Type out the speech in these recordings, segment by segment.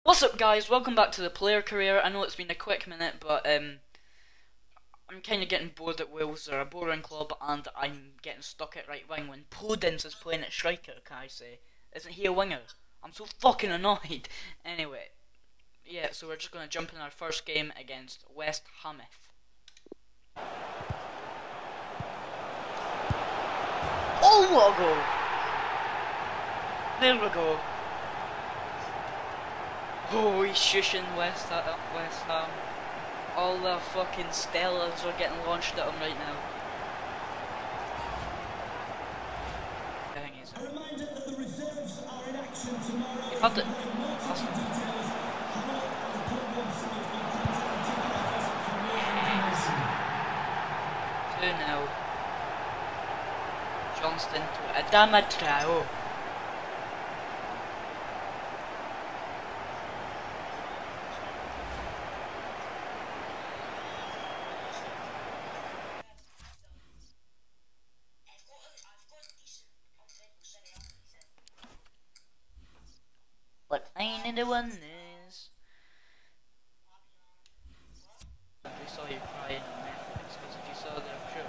What's up guys, welcome back to the player career. I know it's been a quick minute, but I'm kind of getting bored at Wales. They're a boring club and I'm getting stuck at right wing when Podence is playing at striker, can I say? Isn't he a winger? I'm so fucking annoyed. Anyway, yeah, so we're just going to jump in our first game against West Hamith. Oh, what a goal! There we go. Oh, he's shushing West Ham. All the fucking Stellas are getting launched at him right now. I think he's... A reminder that the reserves are in action tomorrow. He had it. 2-0. Johnston to Adama Traore. What I need to win is. We saw you crying on Netflix because if you saw the show.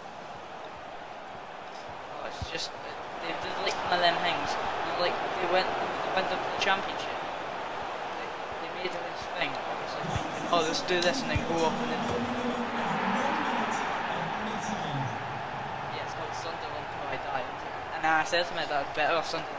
Oh, it's just they did like one of them things. Like they went up to the championship. They made this thing, obviously thinking, oh, let's do this and then go up and then. Yeah, it's called Sunderland Till I Die. And I said to me that it's better off Sunderland.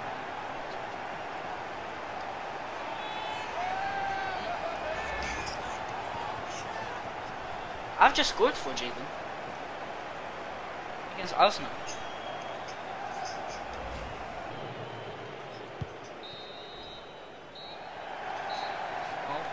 I've just scored for Jayden against Arsenal. Oh.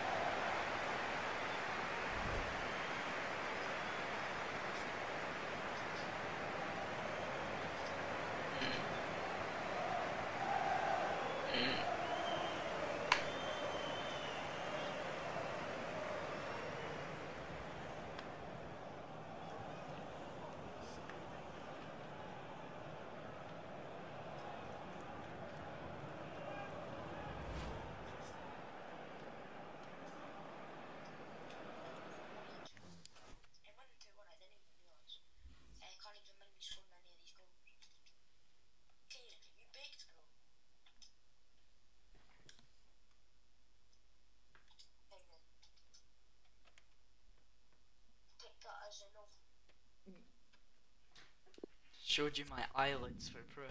Showed you my eyelids for proof.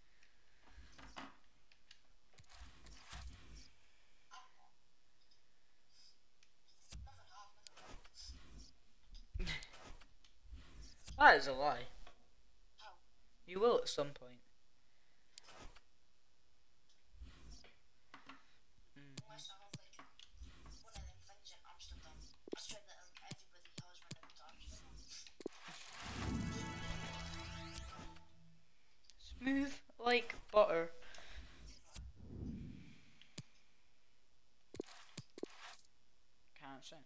That is a lie. You will at some point. Smooth like butter. Can't sing.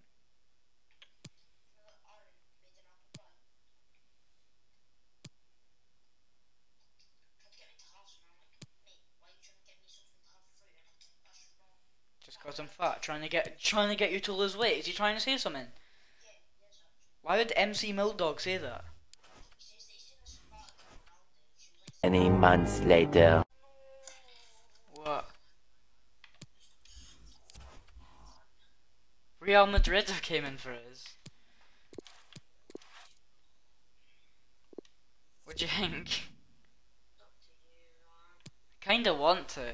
Just cause I'm fat, trying to get you to lose weight. Is he trying to say something? Why would MC Milldog say that? Many months later. What? Real Madrid have came in for us. What do you think? I kinda want to.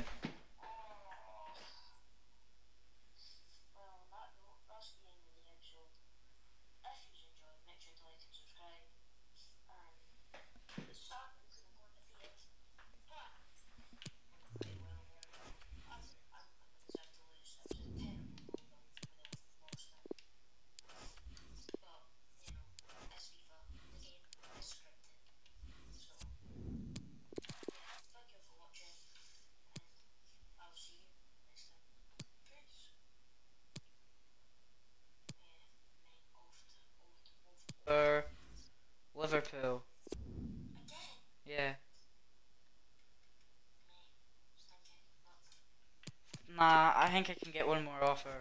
think I can get one more offer.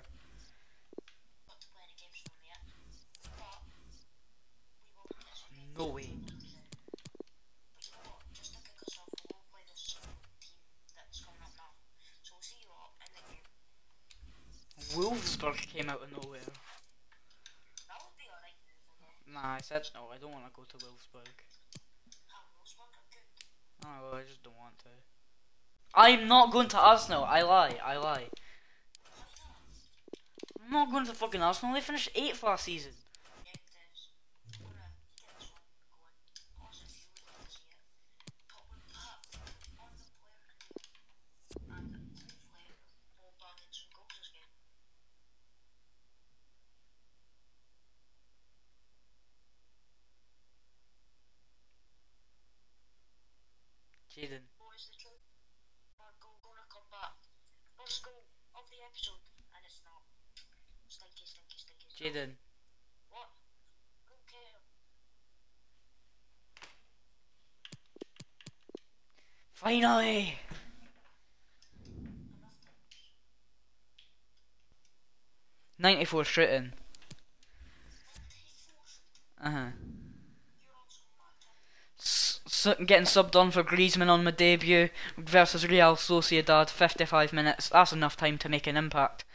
No way. Wolfsburg came out of nowhere. Nah, I said no, I don't want to go to Wolfsburg. Oh, well, I just don't want to. I'm not going to Arsenal, I lie. I'm not going to fucking Arsenal, they finished 8th last season. Jaden. Jaden. Finally! 94 straight in. Getting subbed on for Griezmann on my debut versus Real Sociedad, 55 minutes. That's enough time to make an impact.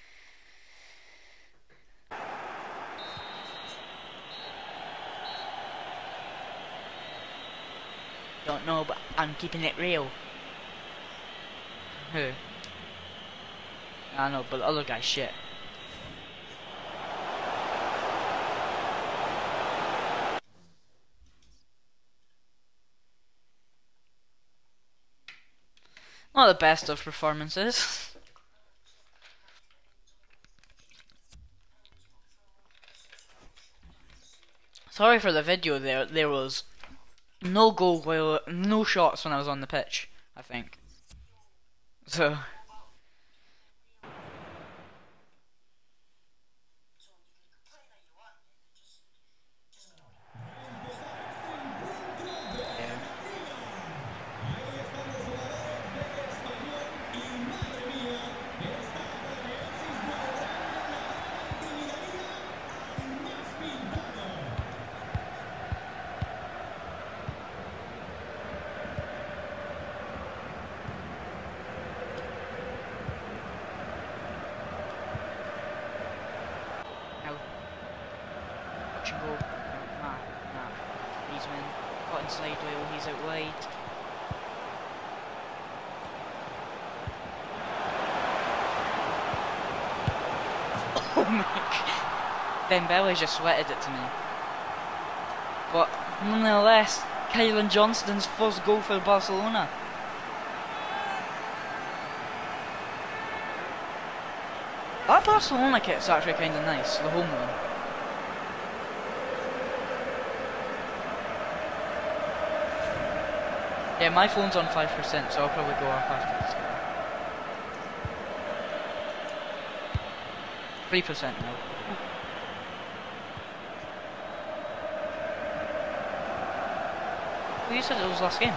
Don't know, but I'm keeping it real. Who? I know, but the other guy's shit. Not the best of performances. Sorry for the video there. There was no goal while no shots when I was on the pitch, I think. So watch and go. Nah. Griezmann caught inside while he's out wide. Oh my god. Dembele just sweated it to me. But nonetheless, Kylan Johnston's first goal for Barcelona. That Barcelona kit's actually kind of nice, the home one. Yeah, my phone's on 5%, so I'll probably go off after this. 3% now. Well, you said it was last game.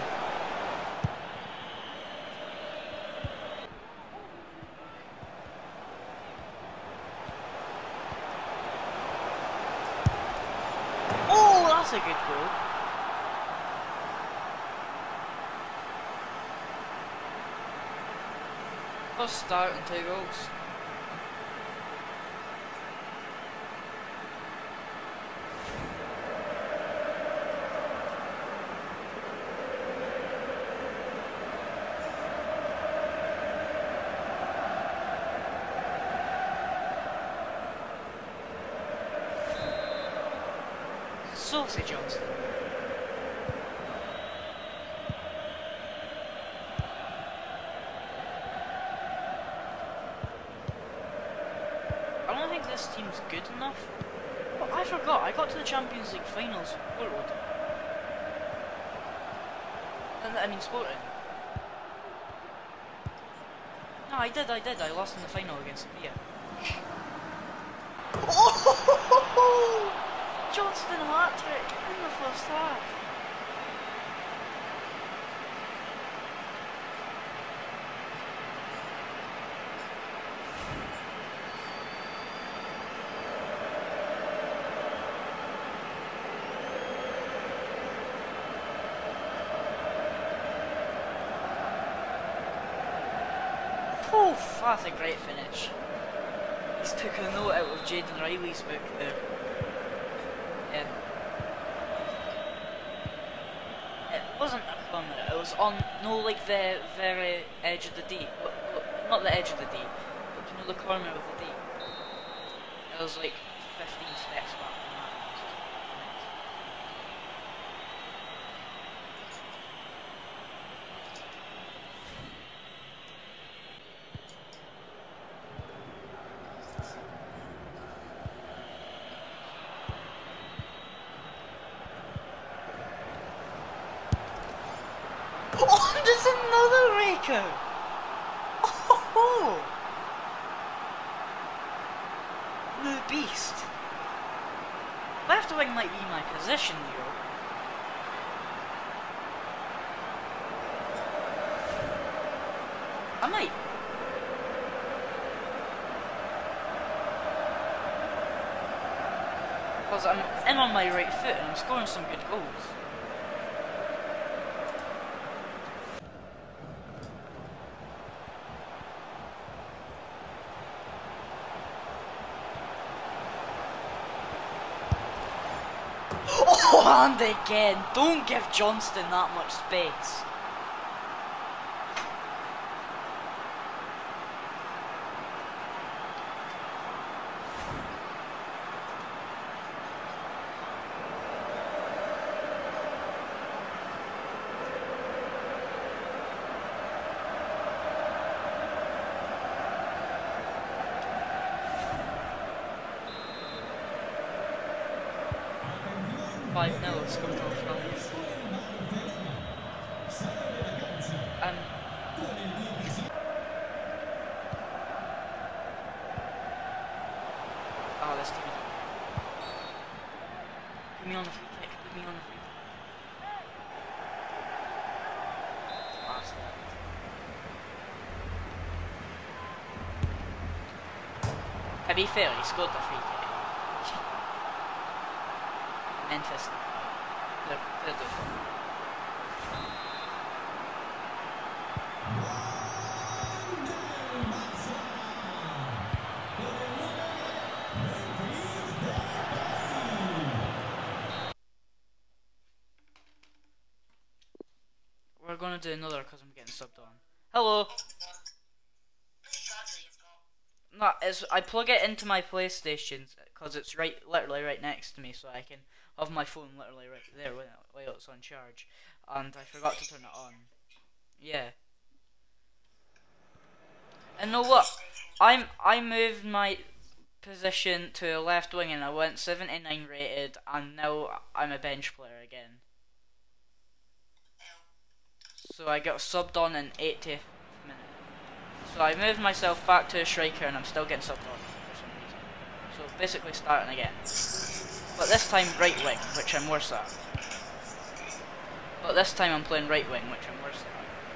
Oh, that's a good goal. First start and 2 goals. Saucy Johnston. I don't think this team's good enough. Oh, I forgot, I got to the Champions League finals with Portland. I mean Sporting. No, I did. I lost in the final against Sevilla. Oh! Johnston hat-trick in the first half. Oh, that's a great finish. He's took a note out of Jaden Riley's book there. Yeah. It wasn't a corner, it was on, no, like the very edge of the D. Not the edge of the D, but you know the corner of the D. It was like 15 steps back from that. Oh, there's another raker! Oh! The beast! Left wing might be my position, yo. I might. Because I'm in on my right foot and I'm scoring some good goals. Oh, and again! Don't give Johnston that much space. No, scored off oh, this team. Put me on the free kick, put me on the free kick. Last one. To be fair, he scored the free kick. Memphis. They're good. We're gonna do another because I'm getting subbed on. Hello. No, I plug it into my PlayStation because it's literally right next to me, so I can have my phone literally right there while it's on charge. And I forgot to turn it on. Yeah. And know what? I moved my position to a left wing and I went 79 rated, and now I'm a bench player again. So I got subbed on in 80th minute. So I moved myself back to a striker and I'm still getting subbed on for some reason. So basically starting again. But this time right wing, which I'm worse at. But this time I'm playing right wing, which I'm worse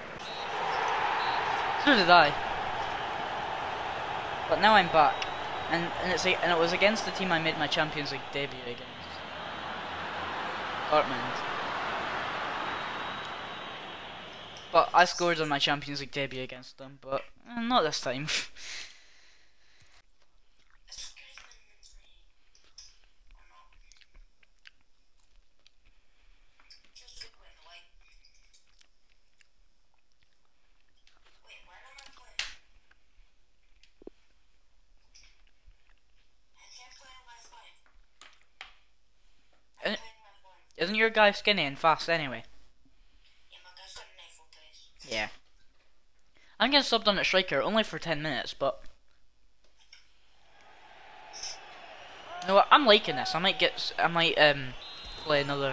at. So did I. But now I'm back. And it was against the team I made my Champions League debut against. Dortmund. But I scored on my Champions League debut against them, but not this time. Isn't your guy skinny and fast anyway? Yeah. I'm getting subbed on at striker only for 10 minutes, but you know what? I'm liking this. I might play another.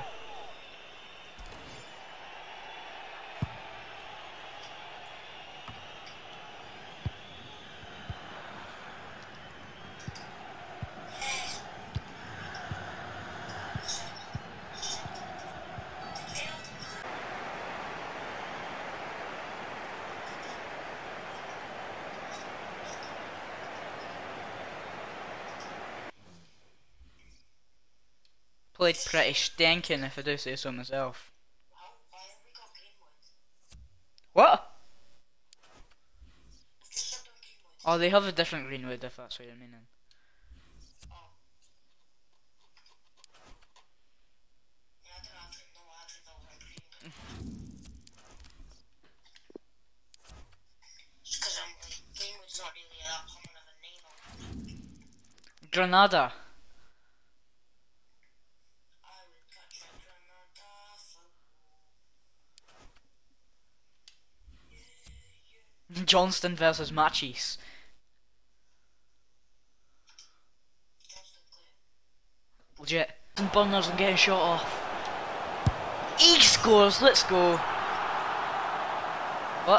Played pretty stinking, if I do say so myself. What? Oh, they have a different Greenwood if that's what you're meaning. Granada. Johnston versus Matches. Legit. Some burners and getting shot off. He scores, let's go. What?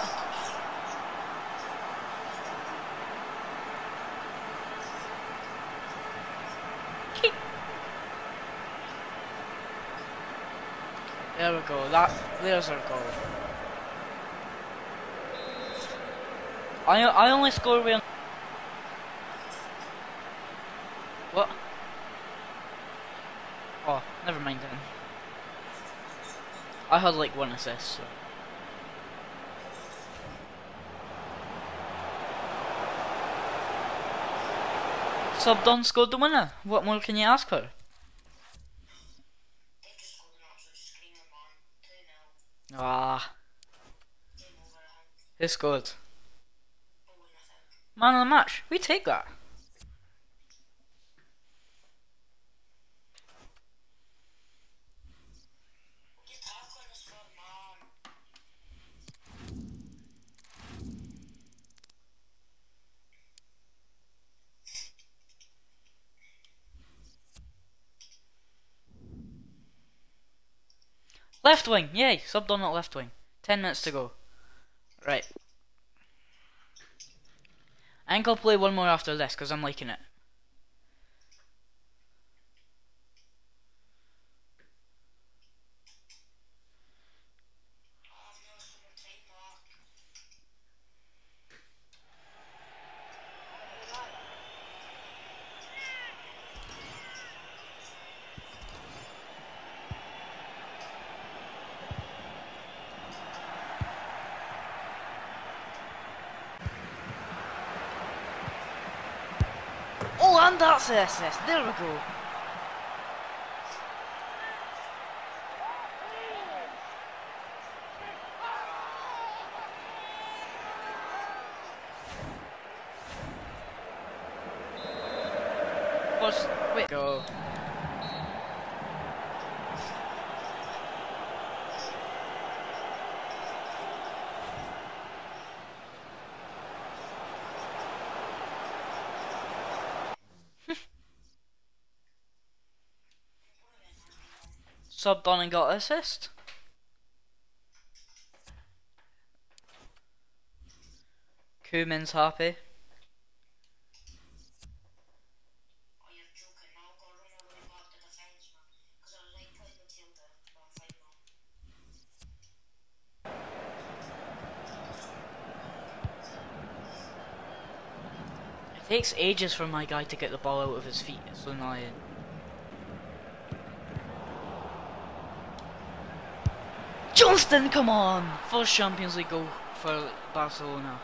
There we go, there's our goal. I only score when... What? Oh, never mind then. I had like 1 assist, so... Subdon scored the winner. What more can you ask for? Ah. Who scored? Man of the match. We take that. Left wing, yay! Subbed on at left wing. 10 minutes to go. Right. I think I'll play one more after this because I'm liking it. Oh, and that's the assist. There we go. First, wait, go. Subbed on and got an assist. Koeman's happy. It takes ages for my guy to get the ball out of his feet. It's so annoying. Johnston, come on! First Champions League goal for Barcelona.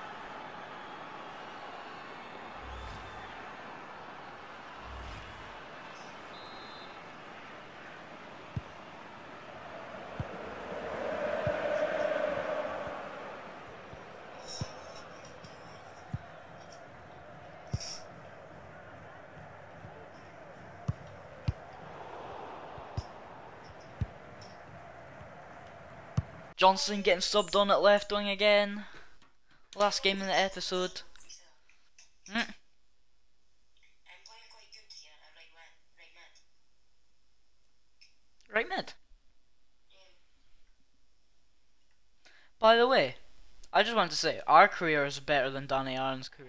Johnson getting subbed on at left wing again. Last game in the episode. Right mid. By the way, I just wanted to say, our career is better than Danny Aaron's career.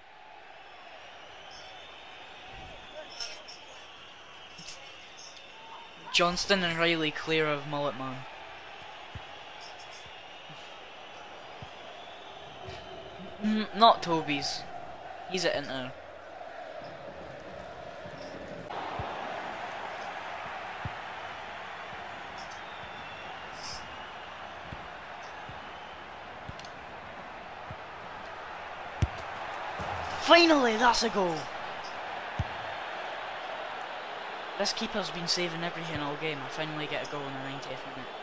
Johnston and Riley clear of Mullet Man. Not Toby's. He's at Inter. Finally, that's a goal. This keeper's been saving everything all game. I finally get a goal in the 90th minute.